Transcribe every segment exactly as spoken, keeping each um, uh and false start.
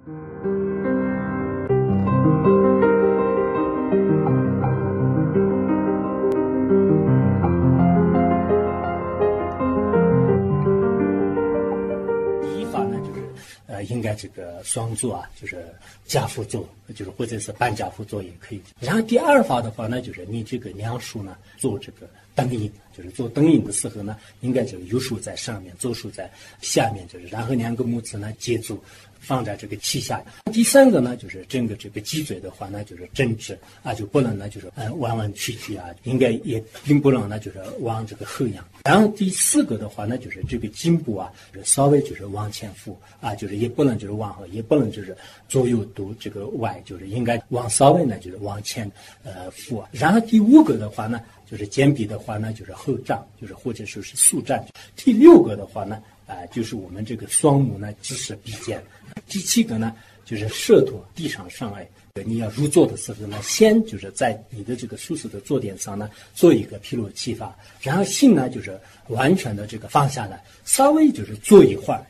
应该这个双做啊，就是加辅做，就是或者是半加辅做也可以。然后第二法的话呢，就是你这个梁树呢做这个灯影，就是做灯影的时候呢，应该这个右手在上面，左手在下面，就是然后两个拇指呢接住，放在这个膝下。第三个呢，就是整个这个脊椎的话呢，就是正直啊，就不能呢就是呃弯弯曲曲啊，应该也并不能呢就是往这个后仰。然后第四个的话呢，就是这个颈部啊，就是稍微就是往前俯啊，就是也不能就是往后，也不能就是左右都这个歪，就是应该往稍微呢就是往前呃俯。然后第五个的话呢，就是肩臂的话呢，就是后胀，就是或者说是速站。第六个的话呢，啊、呃，就是我们这个双目呢直视鼻尖。第七个呢，就是舌头地上上来。你要入座的时候呢，先就是在你的这个舒适的坐垫上呢，做一个披露气法，然后心呢就是完全的这个放下来，稍微就是坐一会儿。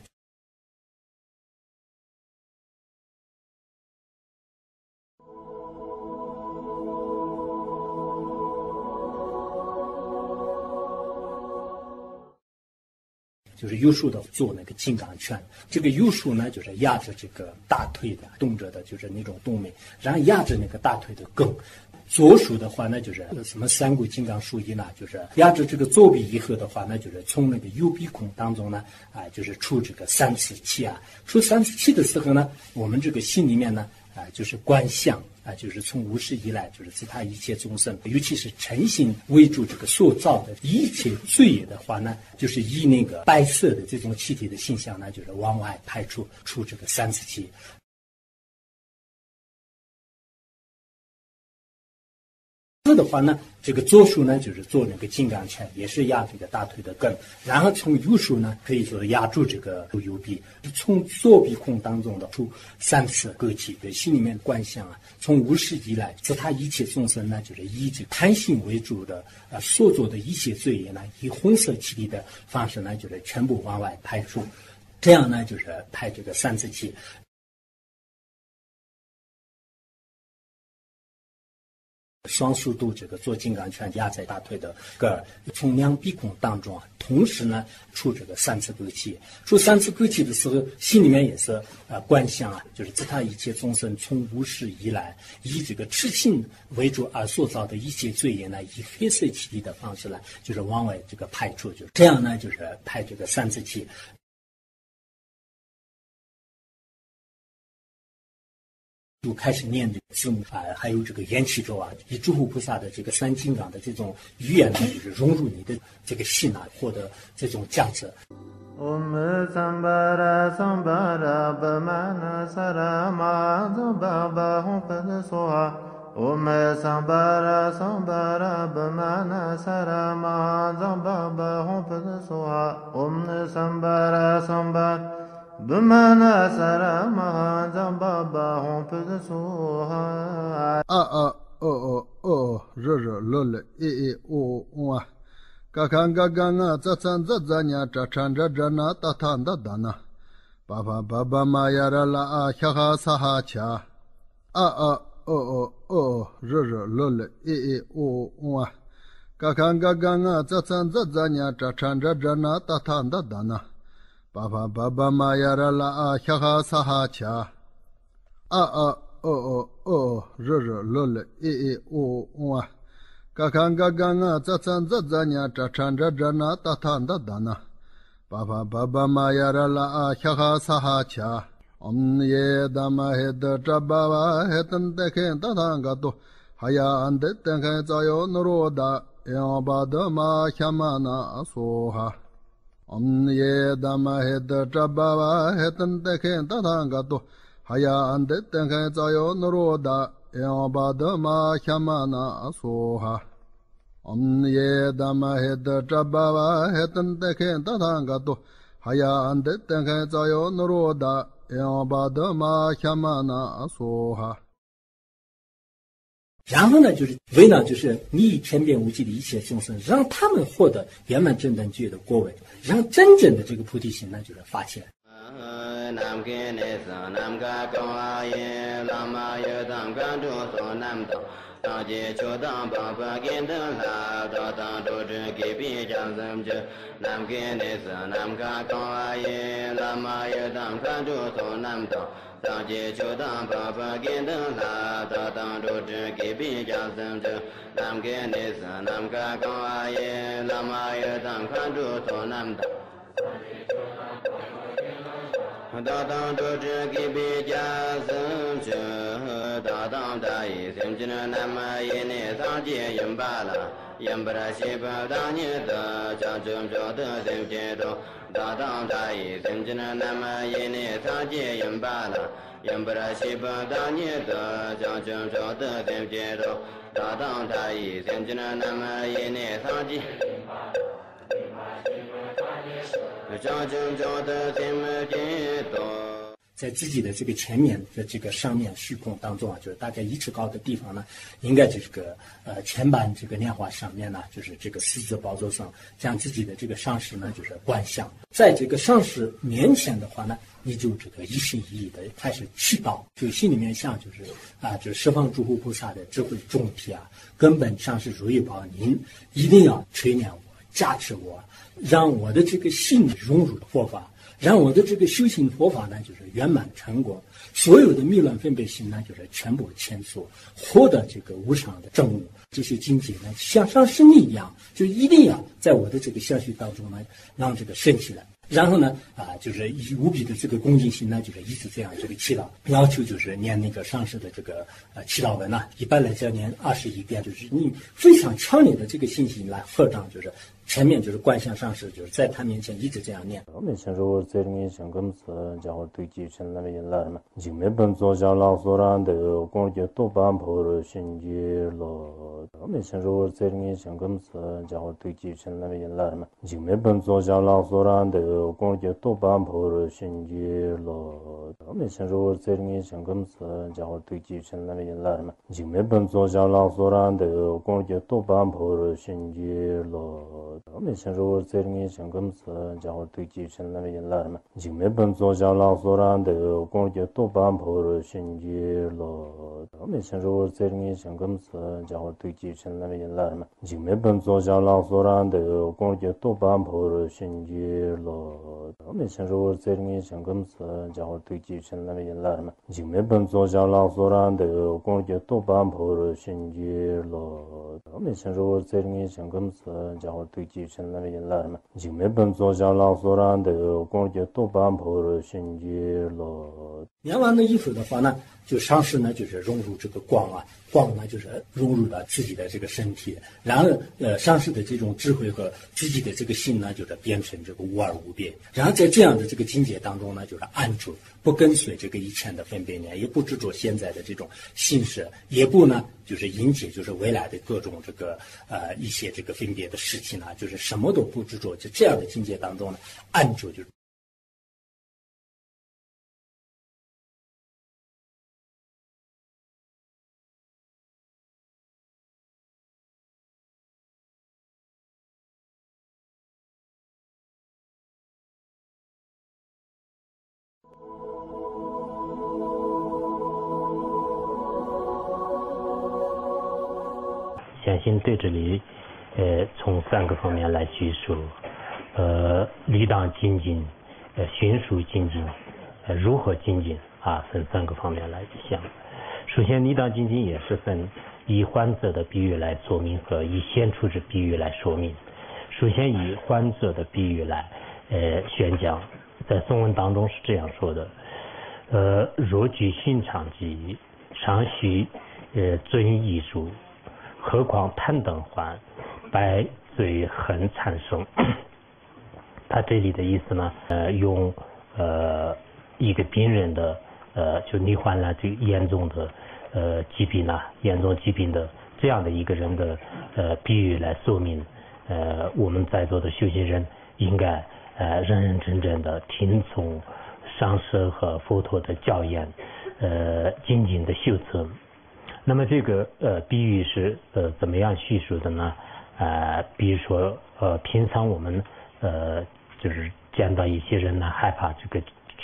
就是右手的做那个金刚拳，这个右手呢就是压着这个大腿的动着的，就是那种动脉，然后压着那个大腿的根。左手的话呢，就是什么三股金刚术一呢，就是压着这个左臂以后的话呢，就是从那个右鼻孔当中呢，啊、呃，就是出这个三次气啊。出三次气的时候呢，我们这个心里面呢，啊、呃，就是观相。啊，就是从无始以来，就是自他一切众生，尤其是诚心为主这个塑造的一切罪业的话呢，就是以那个白色的这种气体的现象呢，就是往外排出出这个三次气。的话呢，这个左手呢就是做那个金刚拳，也是压这个大腿的根，然后从右手呢可以说压住这个右臂，从左鼻孔当中的出三次割气，对心里面观想啊，从无始以来，自他一切众生呢，就是以这贪心为主的啊、呃、所做的一切罪业呢，以红色气体的方式呢，就是全部往外排出，这样呢就是排这个三次气。双手都这个做金刚拳压在大腿的根儿，从两鼻孔当中啊，同时呢出这个三次割气。出三次割气的时候，心里面也是呃观想啊，就是自他一切众生从无始以来，以这个痴心为主而塑造的一切罪业呢，以黑色气体的方式呢，就是往外这个排出，就这样呢，就是排这个三次气。就开始念这个字母啊，还有这个缘起咒啊，以诸佛菩萨的这个三金刚的这种语言呢，就是融入你的这个心啊，获得这种价值。Om Sambara Sambara Bhamana Sarama Zambaba Humpad Soha Om Sambara Sambara Bhamana Sarama Zambaba Humpad Soha Om Sambara Sambara Bhamana Sarama Zambaba Humpad Soha A A O O O R R L L E E O O Kakanga ganga zatsan zatzanya chachanja jana tatanda dana Baba baba mayara la a khaha saha cha A A O O O R R L L E E O O Kakanga ganga zatsan zatzanya chachanja jana tatanda dana Baba baba mayara la a khaha saha cha A A O O O R R L L E E O O Kakanga ganga zatsan zatzanya chachanja jana tatanda dana Baba baba mayara la a khaha saha cha Om ye dama hed jababa hetan dekhen tatanga to Haya ande tenkhen zayo nuroda Yabada ma khamana soha Om ye dama hed jababa hetan dekhen tatanga to Haya ande tenkhen zayo nuroda Yabada ma khamana soha Om ye dama hed jababa hetan dekhen tatanga to Haya ande tenkhen zayo nuroda Yabada ma khamana soha然后呢，就是为了就是利益天边无际的一切众生，让他们获得圆满正等觉的果位，让真正的这个菩提心呢，就是发起来。 nam ke ne sa nam ka kaw a yin la ma ye tam kan tu so nam ta ta je cho tam pa pa kin ta la ta ta do zhe ge bi jang sam je nam ke ne sa nam ka kaw a yin la ma ye tam kan tu so nam ta ta je cho tam pa pa kin ta la ta ta do zhe ge bi jang sam je nam ke ne sa nam ka kaw a yin la ma ye tam kan tu so nam ta da dang do zhe ge bi jia sam je da dang da yi sim jin nam ma yi ne sa jie yin ba la yin ba ra xi ba da ni de jia zhen zhe de sim jie do da dang da yi sim jin nam ma yi ne sa jie yin ba la yin ba ra xi ba da ni de jia zhen zhe de sim jie do da dang da yi sim jin nam ma yi ne sa jie 在自己的这个前面的这个上面虚空当中啊，就是大概一尺高的地方呢，应该就是个呃前板这个莲花上面呢，就是这个四字宝座上，将自己的这个上师呢就是观想，在这个上师面前的话呢，你就这个一心一意的开始祈祷，就心里面想就是啊，就是十方诸佛菩萨的智慧众体啊，根本上师如意宝，您一定要垂念我，加持我。让我的这个心融入佛法，让我的这个修行佛法呢，就是圆满成果。所有的迷乱分别心呢，就是全部牵索，获得这个无常的正悟。这些境界呢，像上升一样，就一定要在我的这个相续当中呢，让这个升起来。然后呢，啊，就是以无比的这个恭敬心呢，就是一直这样这个祈祷，要求就是念那个上师的这个呃祈祷文呐、啊，一般来讲念二十一遍，就是你非常强烈的这个信心来合掌，就是前面就是观想上师，就是在他面前一直这样念。 我们先说这里面想跟词，家伙对继承那边来嘛，就没本做下老所然的工作多半破了心结了。我们先说这里面想跟词，家伙对继承那边来嘛，就没本做下老所然的工作多半破了心结了。我们先说这里面想跟词，家伙对继承那边来嘛，就没本做下老所然的工作多半破了心结了。我们先说这里面想跟词，家伙对继承那边来嘛，就没本做下老所然的工作多半破了心结了。我们先说这里面想跟词，家伙对继承那边来嘛，就没本做下老所然的工作多半破了心结了。我们先说这里面想跟词，家伙对继承那边来嘛，就没本做下老所然的工作多半破了心结了。我们先说这里面想跟词，家伙对继承那边来嘛，就没本做下老所然的工作多半破了心结了。 念完了以后的话呢，就上师呢就是融入这个光啊，光呢就是融入了自己的这个身体，然后呃上师的这种智慧和自己的这个心呢，就是变成这个无二无别。然后在这样的这个境界当中呢，就是安住，不跟随这个以前的分别念，也不执着现在的这种心事，也不呢就是迎接就是未来的各种这个呃一些这个分别的事情呢，就是什么都不执着，就这样的境界当中呢，安住就是。 相信对这里，呃，从三个方面来叙述，呃，理当精进，呃，循序精进，呃，如何精进啊，分三个方面来想。首先，理当精进也是分以患者的比喻来说明和以显出之比喻来说明。首先以患者的比喻来，呃，宣讲，在颂文当中是这样说的，呃，若具寻常记，常须呃遵艺术。何况贪等患，百罪恨缠生。他这里的意思呢，呃，用呃一个病人的呃就罹患了这个严重的呃疾病啊，严重疾病的这样的一个人的呃比喻来说明，呃我们在座的修行人应该呃认认真真的听从上师和佛陀的教言，呃精进的修持。那么这个呃比喻是呃怎么样叙述的呢？呃，比如说呃平常我们呃就是见到一些人呢害怕这个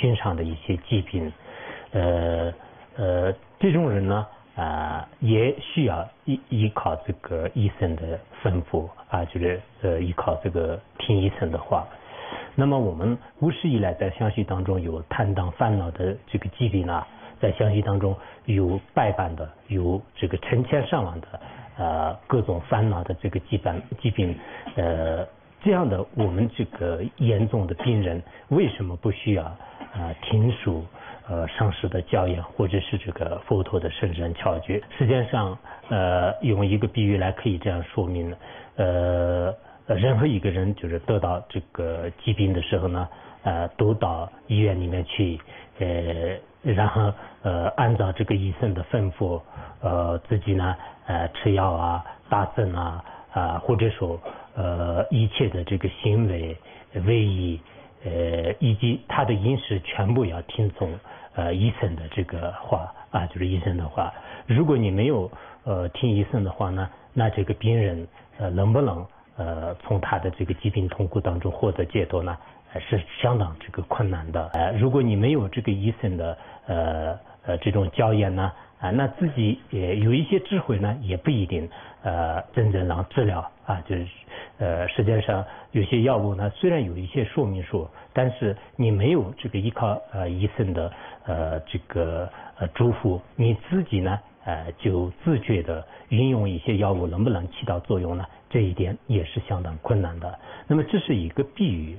心上的一些疾病，呃呃，这种人呢，啊、呃，也需要依依靠这个医生的吩咐啊，就是呃依靠这个听医生的话。那么我们无始以来在相续当中有贪当烦恼的这个疾病啊，在相续当中有百般的，有这个成千上万的呃各种烦恼的这个疾病疾病，呃这样的我们这个严重的病人为什么不需要呃听书呃上师的教言或者是这个佛陀的圣人窍诀？实际上呃用一个比喻来可以这样说明，呃。任何一个人就是得到这个疾病的时候呢，呃，都到医院里面去，呃，然后呃，按照这个医生的吩咐，呃，自己呢，呃，吃药啊、打针啊，啊、呃，或者说呃，一切的这个行为、位移，呃，以及他的饮食全部要听从呃医生的这个话啊，就是医生的话。如果你没有呃听医生的话呢，那这个病人呃能不能？呃，从他的这个疾病痛苦当中获得解脱呢，呃、是相当这个困难的。呃，如果你没有这个医生的呃呃这种教言呢，啊、呃，那自己也有一些智慧呢，也不一定呃真正能治疗啊。就是呃，实际上有些药物呢，虽然有一些说明书，但是你没有这个依靠呃医生的呃这个呃嘱咐，你自己呢呃就自觉的运用一些药物，能不能起到作用呢？这一点也是相当困难的。那么这是一个比喻。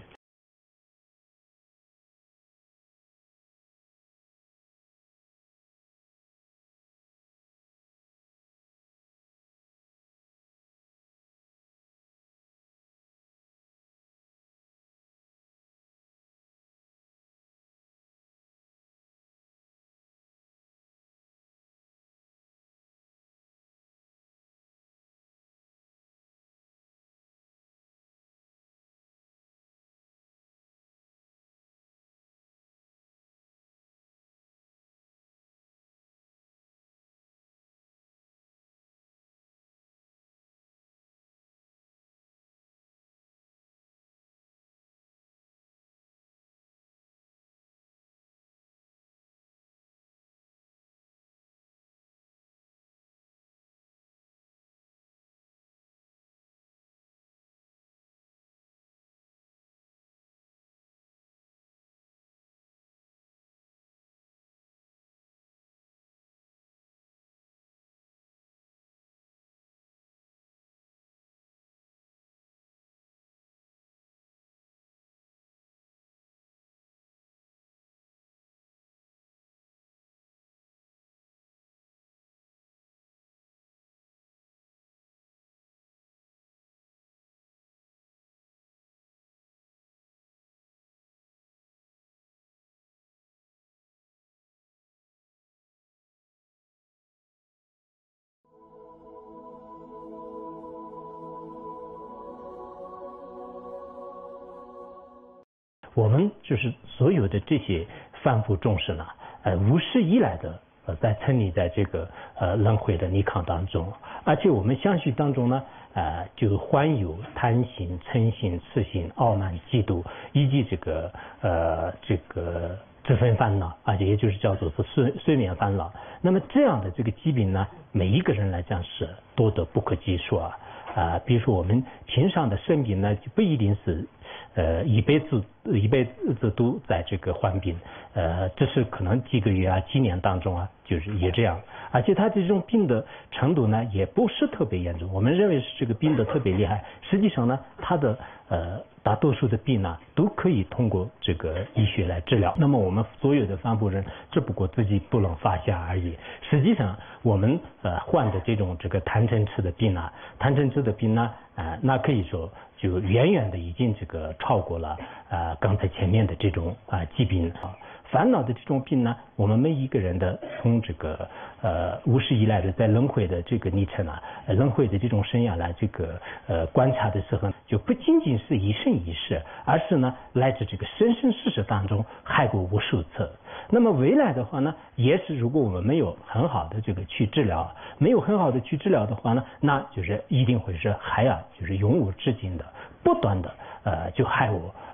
我们就是所有的这些凡夫众生呢，呃，无始以来的呃，在沉溺在这个呃轮回的泥坑当中，而且我们相续当中呢，呃，就患有贪心、嗔心、痴心、傲慢、嫉妒，以及这个呃这个这份烦恼，而且也就是叫做是睡睡眠烦恼。那么这样的这个疾病呢，每一个人来讲是多得不可计数啊。啊、呃，比如说我们平常的生病呢，就不一定是呃一辈子一辈子都在这个患病，呃，这是可能几个月啊、几年当中啊，就是也这样。而且他这种病的程度呢，也不是特别严重。我们认为是这个病的特别厉害，实际上呢，他的呃大多数的病呢，都可以通过这个医学来治疗。那么我们所有的凡夫人，只不过自己不能发现而已。实际上，我们呃患的这种这个贪嗔痴的病啊，贪嗔痴的病呢，啊、呃，那可以说就远远的已经这个超过了啊、呃、刚才前面的这种啊、呃、疾病啊。烦恼的这种病呢，我们每一个人的从这个呃无始以来的在轮回的这个历程啊，轮回的这种生涯来这个呃观察的时候，就不仅仅是一生一世，而是呢来自这个生生世世当中害过无数次。那么未来的话呢，也是如果我们没有很好的这个去治疗，没有很好的去治疗的话呢，那就是一定会是害啊，就是永无止境的，不断的呃就害我。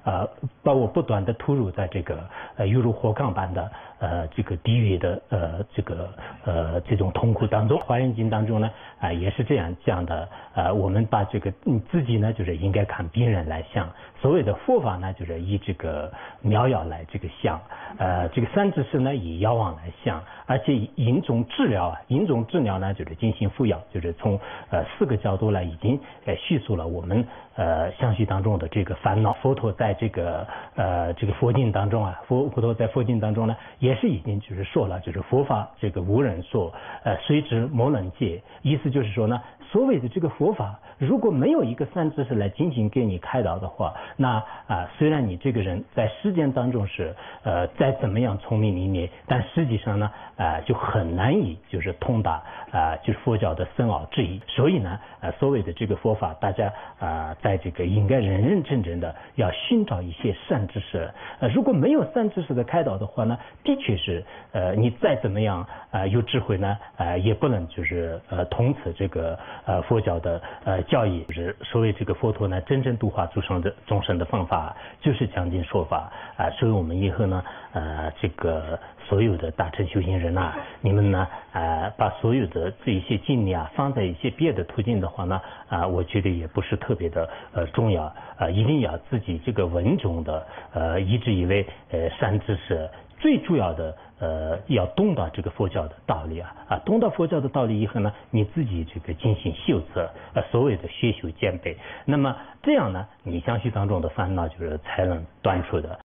呃把我不断的吐入在这个呃犹如火炕般的呃这个地狱的呃这个呃这种痛苦当中。华严经当中呢啊、呃、也是这样讲的，呃我们把这个嗯自己呢就是应该看病人来想，所谓的佛法呢就是以这个苗药来这个想，呃这个三知识呢以药王来想，而且因种治疗啊，因种治疗呢就是进行服药，就是从呃四个角度来已经呃叙述了我们呃相续当中的这个烦恼。佛陀在这个呃这个佛经当中啊，佛佛陀在佛经当中呢也是已经就是说了，就是佛法这个无人说，呃虽知莫能解，意思就是说呢，所谓的这个佛法如果没有一个三知识来进行给你开导的话，那啊、呃、虽然你这个人在世间当中是呃再怎么样聪明伶俐，但实际上呢呃就很难以就是通达啊、呃、就是佛教的深奥之意。所以呢呃所谓的这个佛法，大家啊、呃、在这个应该认认真真的要寻找一些善知识。呃如果没有善知识的开导的话呢，的确是呃你再怎么样呃有智慧呢呃也不能就是呃通此这个呃佛教的呃教义。就是所谓这个佛陀呢真正度化众生的众生的方法就是讲经说法啊、呃、所以我们以后呢呃这个所有的大乘修行人啊，你们呢呃把所有的这一些精力啊放在一些别的途径的话呢啊、呃、我觉得也不是特别的呃重要，呃一定要自己这个稳重的呃一直以为呃善知识。最主要的呃要懂到这个佛教的道理啊啊懂到佛教的道理以后呢，你自己这个进行修持，呃所谓的学修兼备，那么这样呢你相续当中的烦恼就是才能断除的。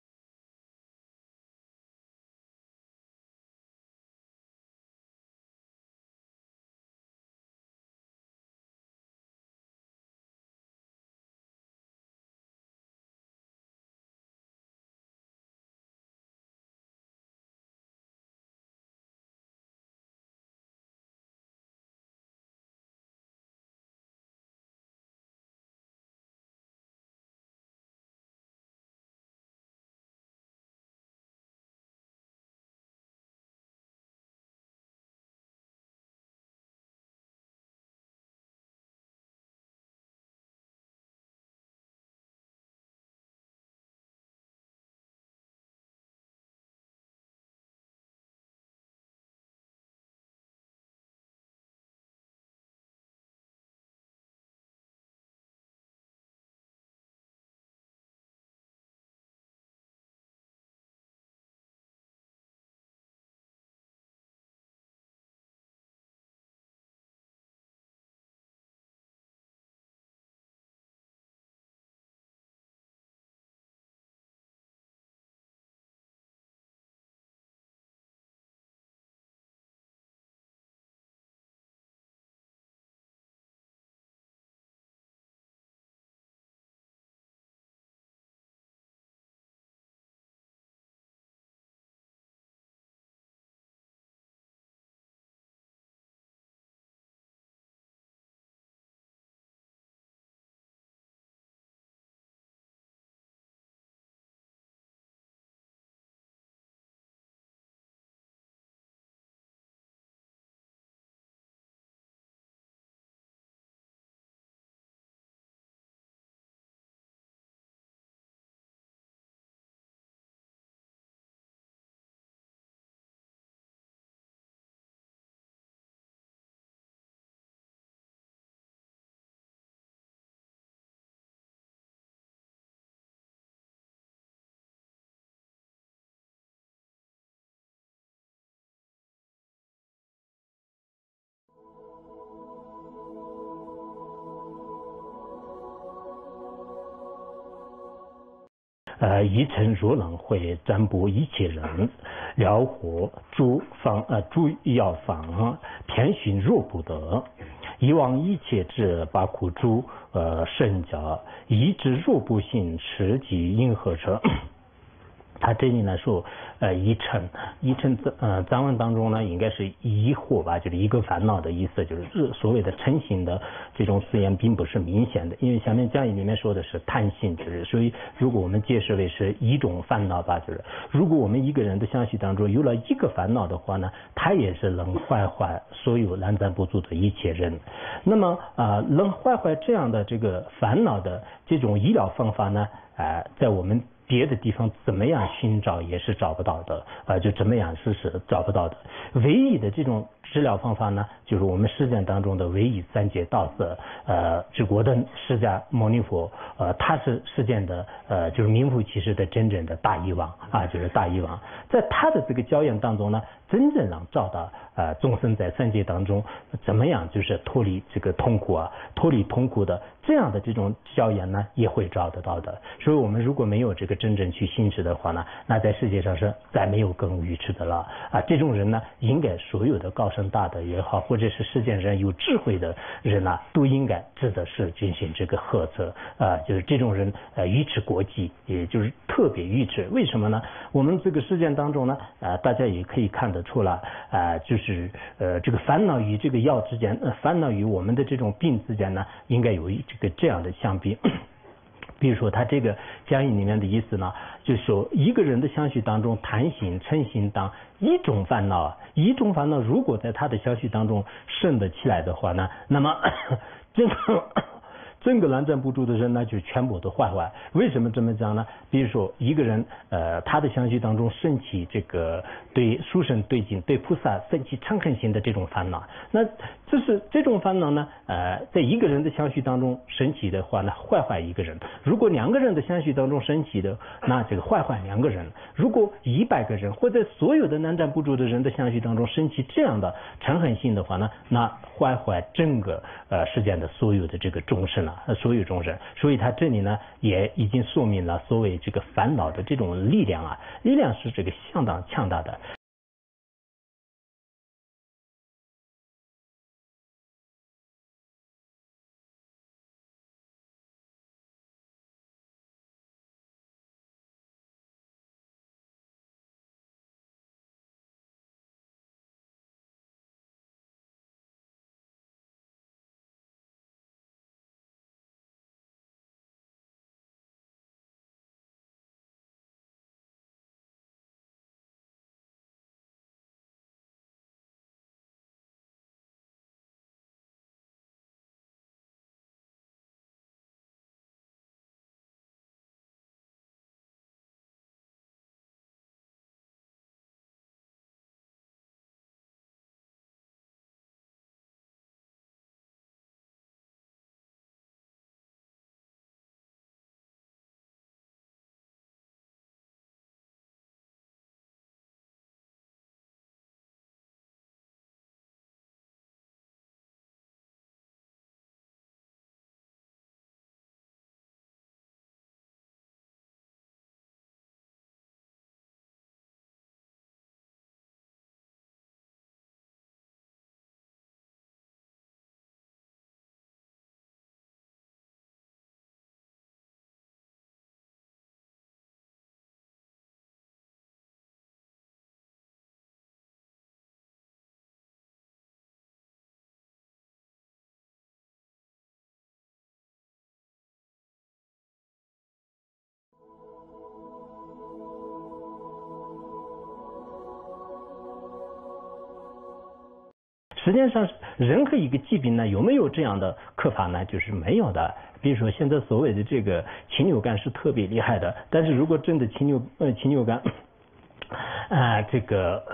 呃，一尘若冷会占卜一切人，疗火诸方呃诸药方，偏寻若不得。以往一切智八苦诸呃圣教，一智若不信，持己因何成？他这里呢说，呃，一尘，一尘呃藏文当中呢，应该是疑惑吧，就是一个烦恼的意思，就是所谓的嗔心的这种字眼并不是明显的，因为下面讲义里面说的是贪心之，所以如果我们解释为是一种烦恼吧，就是如果我们一个人的相续当中有了一个烦恼的话呢，他也是能坏坏所有难暂不足的一切人。那么啊、呃，能坏坏这样的这个烦恼的这种医疗方法呢？啊、呃，在我们别的地方怎么样寻找也是找不到的，呃，就怎么样是是找不到的。唯一的这种治疗方法呢，就是我们实践当中的唯一三界道色，呃，治国的释迦牟尼佛，呃，他是实践的，呃，就是名副其实的真正的大医王啊，就是大医王，在他的这个教言当中呢，真正让找到呃众生在三界当中怎么样就是脱离这个痛苦啊，脱离痛苦的这样的这种教言呢，也会找得到的。所以我们如果没有这个真正去行持的话呢，那在世界上是再没有更愚痴的了啊。这种人呢，应该所有的高僧大德也好，或者是世间人有智慧的人呢，都应该值得是进行这个呵责啊。就是这种人呃愚痴国际，也就是特别愚痴。为什么呢？我们这个世间当中呢，呃，大家也可以看得出来，啊、呃，就是呃这个烦恼与这个药之间，呃，烦恼与我们的这种病之间呢，应该有一这个这样的相比。比如说他这个讲义里面的意思呢，就是说一个人的相续当中，贪心、嗔心当一种烦恼，一种烦恼如果在他的相续当中生得起来的话呢，那么这个整个拦站不住的人呢，就全部都坏坏。为什么这么讲呢？比如说一个人，呃，他的相续当中升起这个对殊胜对境、对菩萨升起嗔恨心的这种烦恼，那这是这种烦恼呢，呃，在一个人的相续当中升起的话呢，坏坏一个人；如果两个人的相续当中升起的，那这个坏坏两个人；如果一百个人或者所有的难站不住的人的相续当中升起这样的嗔恨心的话呢，那坏坏整个呃世间的所有的这个众生啊。所有众生，所以他这里呢也已经说明了所谓这个烦恼的这种力量啊，力量是这个相当强大的。实际上，任何一个疾病呢，有没有这样的克法呢？就是没有的。比如说，现在所谓的这个禽流感是特别厉害的，但是如果真的禽流呃禽流感，啊、呃、这个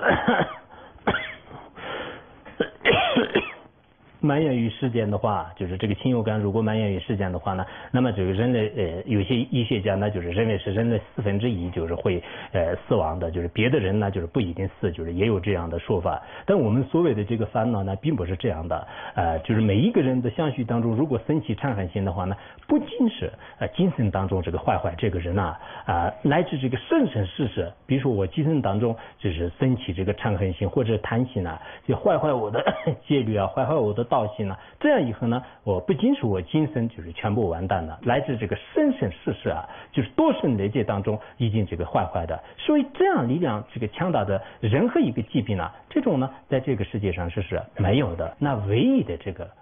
蔓延于世间的话，就是这个禽流感如果蔓延于世间的话呢，那么这个人类呃有些医学家呢就是认为是人类四分之一就是会呃死亡的，就是别的人呢就是不一定死，就是也有这样的说法。但我们所谓的这个烦恼呢并不是这样的，呃就是每一个人的相续当中如果升起嗔恨心的话呢，不仅是呃精神当中这个坏坏这个人啊啊、呃、乃至这个生生世世，比如说我精神当中就是升起这个嗔恨心或者贪心啊，就坏坏我的戒律啊，坏坏我的道心呢，这样以后呢，我不仅是我今生就是全部完蛋了，来自这个生生世世啊，就是多生累劫当中已经这个坏坏的，所以这样力量这个强大的任何一个疾病呢，这种呢在这个世界上是是没有的。那唯一的这个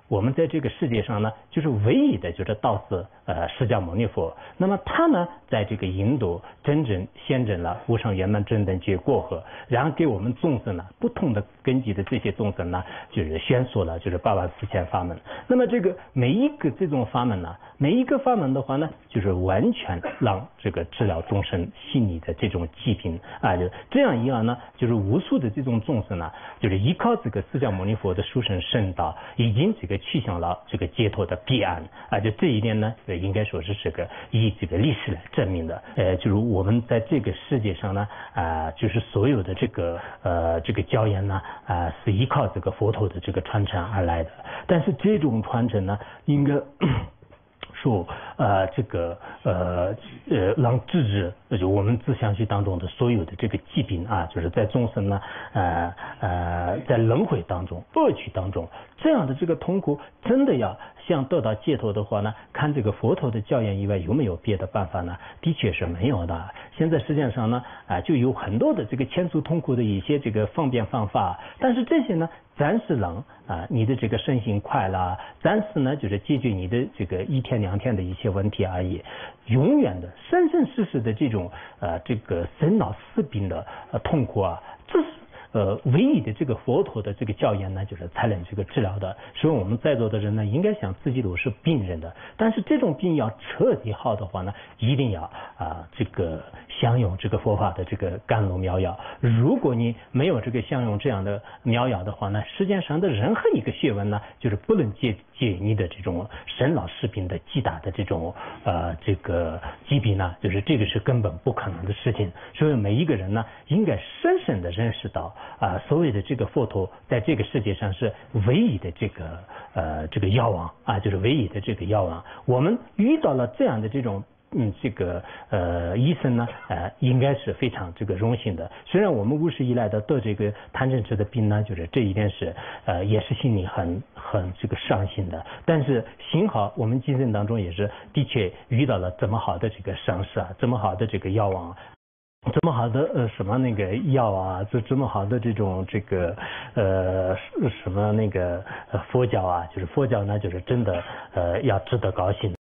我们在这个世界上呢，就是唯一的就是道士呃释迦牟尼佛。那么他呢，在这个印度真正现证了无上圆满正等觉过河，然后给我们众生呢不同的根基的这些众生呢，就是宣说了就是八万四千法门。那么这个每一个这种法门呢，每一个法门的话呢，就是完全让这个治疗众生心理的这种疾病啊，就这样一样呢，就是无数的这种众生呢，就是依靠这个释迦牟尼佛的殊胜圣道，已经这个去向了这个解脱的彼岸啊，就这一点呢，应该说是这个以这个历史来证明的。呃，就是我们在这个世界上呢，啊、呃，就是所有的这个呃这个教言呢，啊、呃，是依靠这个佛陀的这个传承而来的。但是这种传承呢，应该说呃这个呃呃让治治就我们自相续当中的所有的这个疾病啊，就是在众生呢呃呃在轮回当中恶趣当中这样的这个痛苦，真的要想得到解脱的话呢，看这个佛陀的教言以外有没有别的办法呢？的确是没有的。现在实际上呢啊、呃、就有很多的这个遣除痛苦的一些这个方便方法，但是这些呢暂时让啊、呃、你的这个身心快乐，暂时呢就是解决你的这个一天两天的一些问题而已。永远的生生世世的这种呃这个生老死病的呃痛苦啊，这是呃唯一的这个佛陀的这个教言呢，就是才能这个治疗的。所以我们在座的人呢，应该想自己都是病人的，但是这种病要彻底好的话呢，一定要啊、呃、这个享用这个佛法的这个甘露妙药。如果你没有这个享用这样的妙药的话呢，世界上的任何一个学问呢，就是不能解解你的这种生老死病的极大的这种呃这个疾病呢，就是这个是根本不可能的事情。所以每一个人呢，应该深深的认识到啊、呃，所谓的这个佛陀在这个世界上是唯一的这个呃这个药王啊，就是唯一的这个药王。我们遇到了这样的这种。嗯，这个呃医生呢，呃，应该是非常这个荣幸的。虽然我们无始以来的得这个贪嗔痴的病呢，就是这一点是呃也是心里很很这个伤心的。但是幸好我们今生当中也是的确遇到了这么好的这个上师啊，这么好的这个药王。这么好的呃什么那个药啊，这这么好的这种这个呃什么那个呃佛教啊，就是佛教呢，就是真的呃要值得高兴。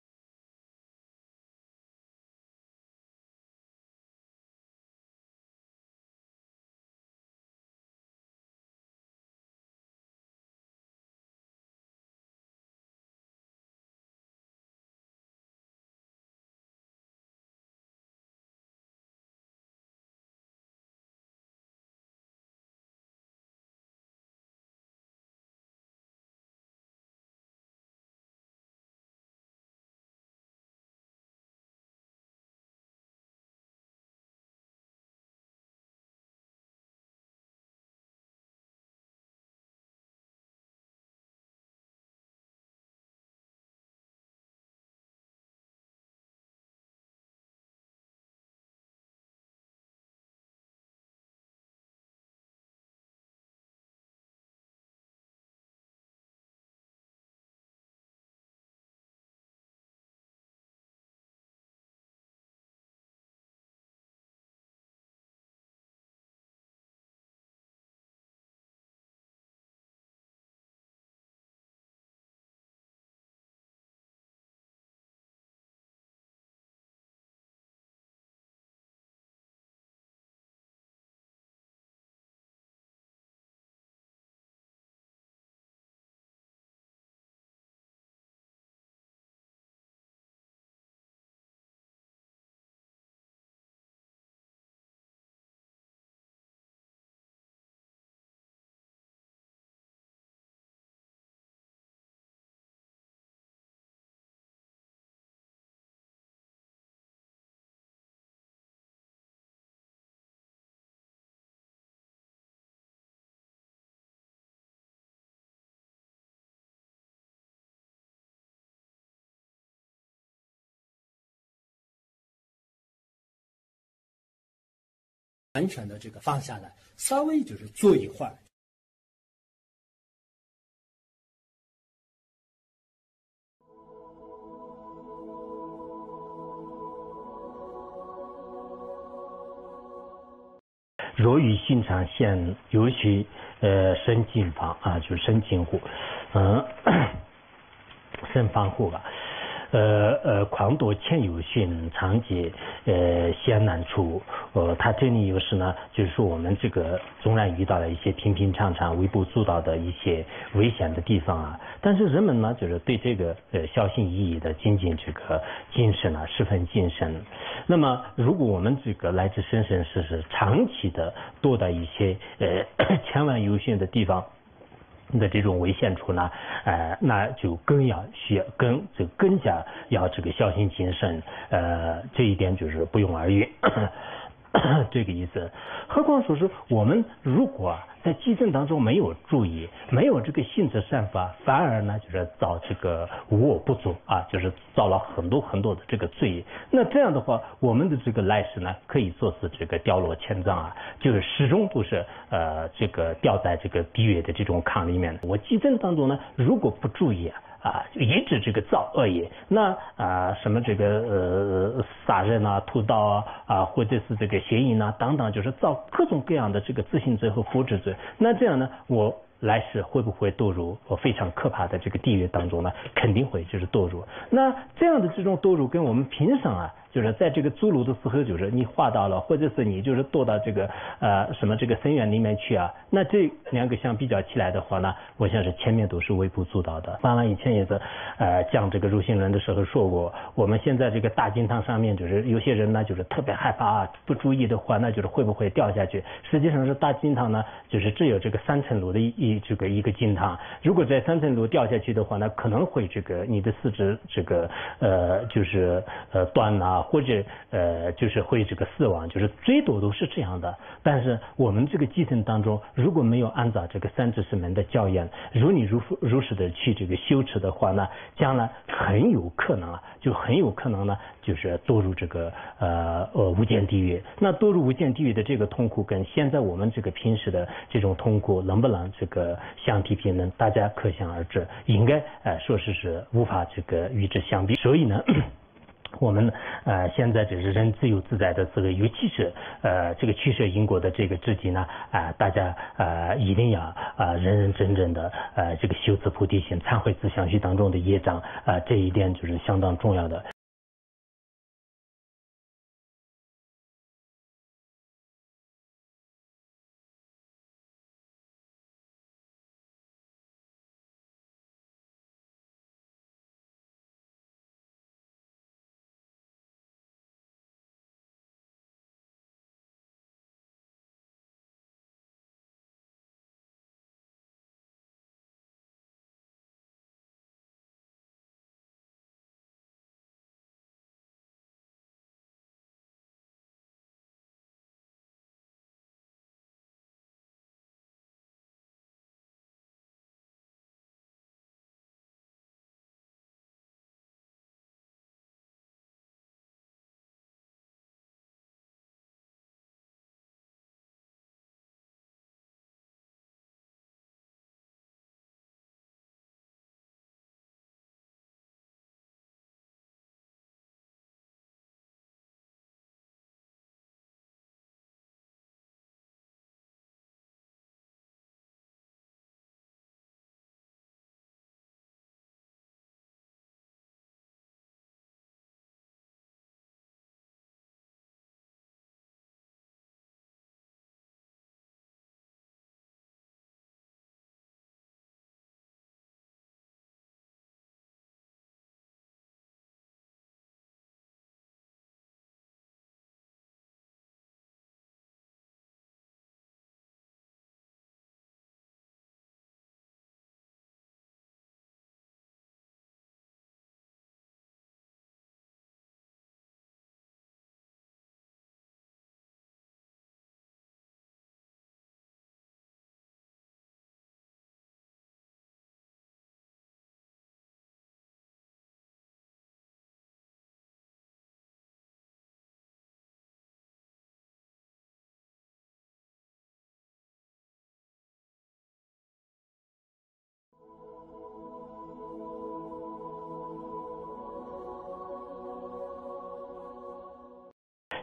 完全的这个放下来，稍微就是坐一会儿。 若与心常现，尤其呃生近防啊，就是生近乎，嗯，生防护吧。呃呃，狂夺欠有训，常解呃艰难处。呃，他这里有是呢，就是说我们这个纵然遇到了一些平平常常、微不足道的一些危险的地方啊，但是人们呢，就是对这个呃小心翼翼的精进这个精神啊，十分谨慎。那么，如果我们这个来自生生世世长期的多的一些呃千万有限的地方的这种危险处呢，呃，那就更要需要更就更加要这个小心谨慎，呃，这一点就是不用而喻。这个意思。何况说是我们如果啊在基政当中没有注意，没有这个信则善法，反而呢就是造这个无我不足啊，就是造了很多很多的这个罪。那这样的话，我们的这个来世呢，可以说是这个掉落千丈啊，就是始终都是呃这个掉在这个地狱的这种坑里面。我基政当中呢，如果不注意啊。啊，就一直这个造恶业，那啊什么这个呃杀人啊、屠刀啊啊，或者是这个邪淫啊等等，就是造各种各样的这个自信罪和复制罪。那这样呢，我来世会不会堕入我非常可怕的这个地狱当中呢？肯定会，就是堕入。那这样的这种堕入跟我们平常啊。就是在这个租路的时候，就是你画到了，或者是你就是堕到这个呃什么这个深渊里面去啊，那这两个相比较起来的话呢，我想是前面都是微不足道的。当然以前也是呃讲这个入心论的时候说过，我们现在这个大经堂上面就是有些人呢就是特别害怕啊，不注意的话那就是会不会掉下去。实际上是大经堂呢就是只有这个三层楼的一这个一个经堂，如果在三层楼掉下去的话呢，可能会这个你的四肢这个呃就是呃断啊。或者呃就是会这个死亡，就是最多都是这样的。但是我们这个基层当中，如果没有按照这个三知识门的教言，如你如如实的去这个修持的话呢，将来很有可能啊，就很有可能呢，就是堕入这个呃呃无间地狱。那堕入无间地狱的这个痛苦，跟现在我们这个平时的这种痛苦，能不能这个相提并论？大家可想而知，应该呃说是是无法这个与之相比。所以呢。我们呃现在只是人自由自在的这个，尤其是呃这个取舍因果的这个之际呢，啊、呃、大家呃一定要啊、呃、认认真真的呃这个修持菩提心、忏悔自相续当中的业障啊、呃、这一点就是相当重要的。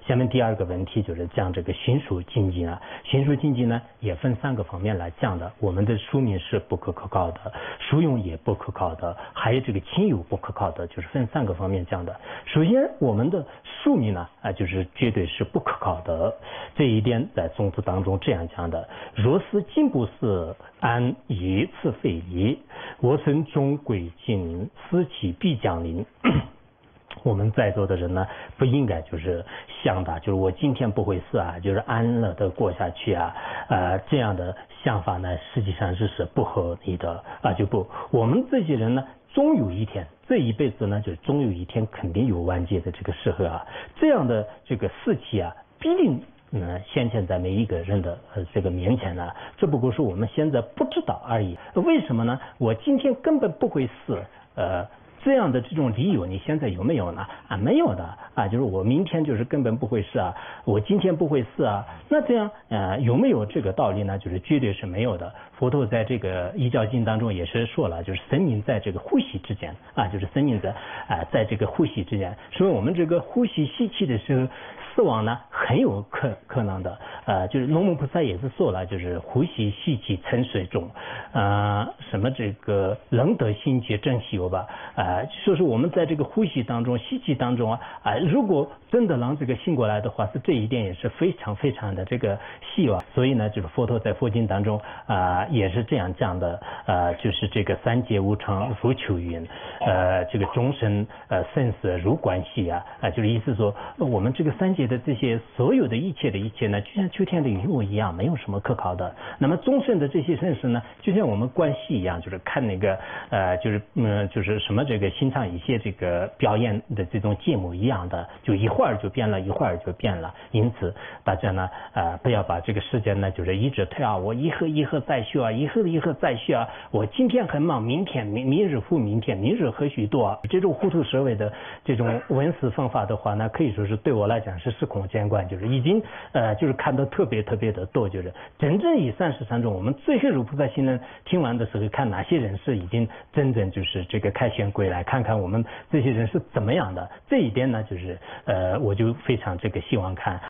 下面第二个问题就是讲这个寻属经济啊，寻属经济呢也分三个方面来讲的。我们的书名是不可靠的，书用也不可靠的，还有这个亲友不可靠的，就是分三个方面讲的。首先，我们的书名呢啊，就是绝对是不可靠的，这一点在宗旨当中这样讲的：若是进不是安以此非矣，我身终归尽，死期必将临。我们在座的人呢，不应该就是想的，就是我今天不会死啊，就是安乐的过下去啊，呃，这样的想法呢，实际上是是不合理的啊，就不，我们这些人呢，终有一天，这一辈子呢，就终有一天肯定有完结的这个时候啊，这样的这个事情啊，必定嗯显现在每一个人的呃这个面前呢，只不过是我们现在不知道而已。为什么呢？我今天根本不会死，呃。这样的这种理由你现在有没有呢？啊，没有的啊，就是我明天就是根本不会死啊，我今天不会死啊，那这样呃有没有这个道理呢？就是绝对是没有的。佛陀在这个《依教经》当中也是说了，就是生命在这个呼吸之间啊，就是生命在啊、呃、在这个呼吸之间，所以我们这个呼吸吸气的时候，死亡呢很有可可能的。呃，就是龙母菩萨也是说了，就是呼吸吸气沉水中，呃，什么这个冷得心结真稀有吧，呃，说是我们在这个呼吸当中、吸气当中啊，啊、呃，如果真的让这个醒过来的话，是这一点也是非常非常的这个稀有。所以呢，就是佛陀在佛经当中啊、呃、也是这样讲的，呃，就是这个三界无常如秋云，呃，这个终身呃生死如关系啊，啊、呃，就是意思说我们这个三界的这些所有的一切的一切呢，就像秋天的雨雾一样，没有什么可靠的。那么终身的这些生死呢，就像我们关系一样，就是看那个呃，就是嗯，就是什么这个欣赏一些这个表演的这种节目一样的，就一会儿就变了，一会儿就变了。因此，大家呢，呃，不要把这个时间呢，就是一直推啊，我一会一会再学啊，一会一会再学啊，我今天很忙，明天明明日复明天，明日何许多啊？这种虎头蛇尾的这种文思方法的话呢，可以说是对我来讲是司空见惯，就是已经呃，就是看得特别特别的多，就是真正以三十三种，我们最后如菩萨行人听完的时候，看哪些人是已经真正就是这个开显归来，看看我们这些人是怎么样的。这一点呢，就是呃，我就非常这个希望看。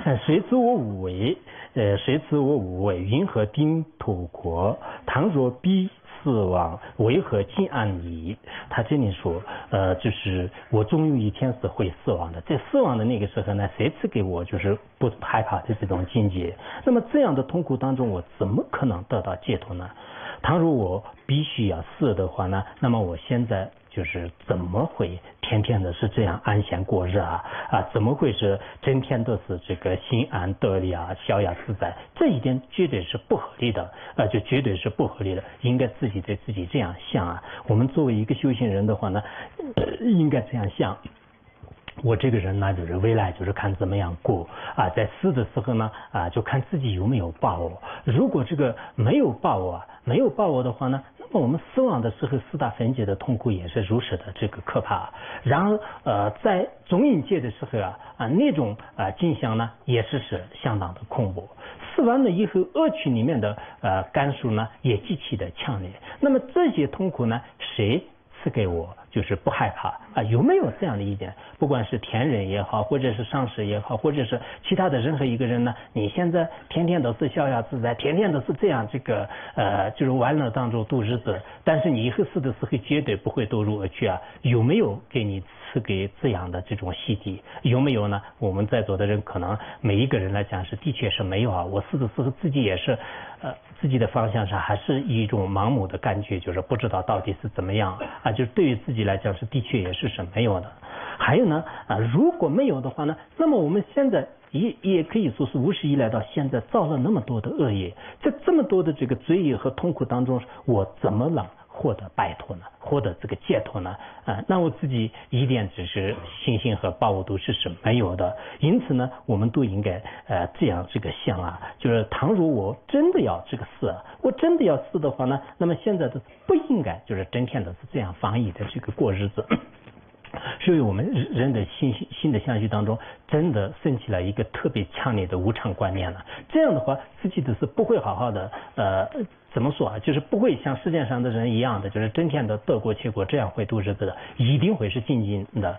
谁知我无为？呃，谁知我无为？云何定土国？倘若必死亡，为何尽安矣？他这里说，呃，就是我终有一天是会死亡的。在死亡的那个时候呢，谁赐给我就是不害怕的这种境界？那么这样的痛苦当中，我怎么可能得到解脱呢？倘若我必须要死的话呢，那么我现在就是怎么会天天的是这样安闲过日啊？啊，怎么会是整天都是这个心安得力啊，逍遥自在？这一点绝对是不合理的，啊，就绝对是不合理的。应该自己对自己这样想啊。我们作为一个修行人的话呢，呃、应该这样想。我这个人呢，就是未来就是看怎么样过啊，在死的时候呢，啊，就看自己有没有把握。如果这个没有把握啊，没有把握的话呢，那么我们死亡的时候四大分界的痛苦也是如此的这个可怕。然后呃，在中阴界的时候啊，啊那种啊景象呢，也是是相当的恐怖。死完了以后，恶趣里面的呃感受呢，也极其的强烈。那么这些痛苦呢，谁赐给我？就是不害怕啊？有没有这样的一点？不管是天人也好，或者是上师也好，或者是其他的任何一个人呢？你现在天天都是逍遥自在，天天都是这样这个呃，就是玩乐当中度日子，但是你以后死的时候绝对不会堕入恶趣啊？有没有给你赐给这样的这种洗涤？有没有呢？我们在座的人可能每一个人来讲是的确是没有啊。我死的时候自己也是呃自己的方向上还是一种盲目的感觉，就是不知道到底是怎么样啊，就是对于自己来讲是的确也是是没有的。还有呢啊，如果没有的话呢，那么我们现在也也可以说是无始以来到现在造了那么多的恶业，在这么多的这个罪业和痛苦当中，我怎么能获得摆脱呢？获得这个解脱呢？啊，那我自己一点只是信心和把握都是是没有的。因此呢，我们都应该呃这样这个想啊，就是倘若我真的要这个死，我真的要死的话呢，那么现在的不应该就是整天的是这样防疫的这个过日子。所以我们人的心心的相续当中，真的升起了一个特别强烈的无常观念了。这样的话，自己都是不会好好的，呃，怎么说啊？就是不会像世界上的人一样的，就是整天的得过且过，这样会度日子的，一定会是精进的。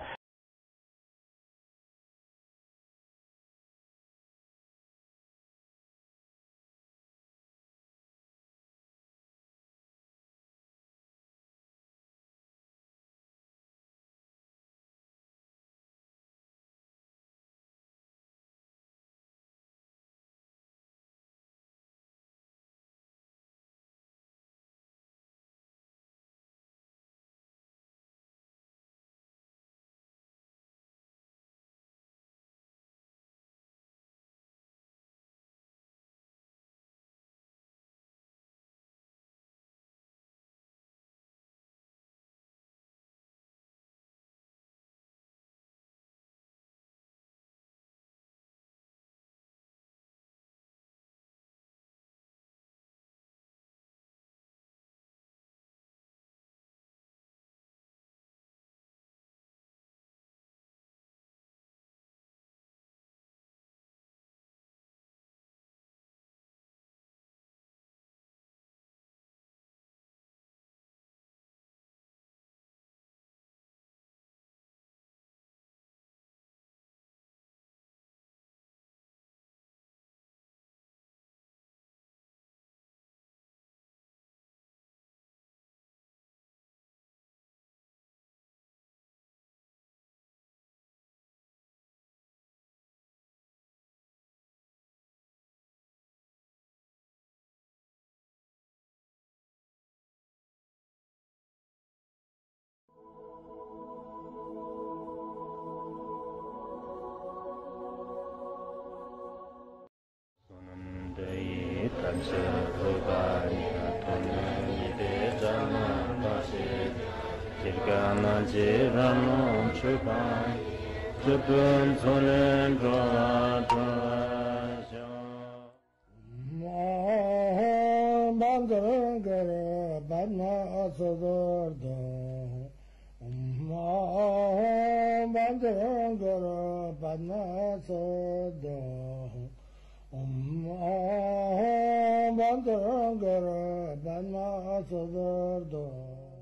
Om Bandhangara Banna Sadar